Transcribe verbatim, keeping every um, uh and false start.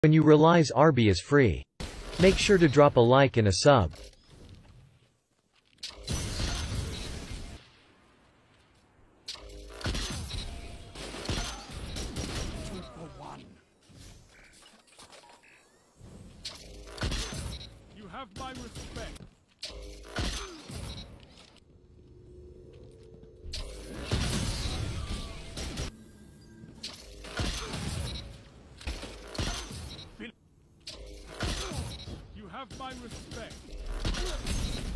When you realize R B is free, make sure to drop a like and a sub. You have my respect. You have my respect.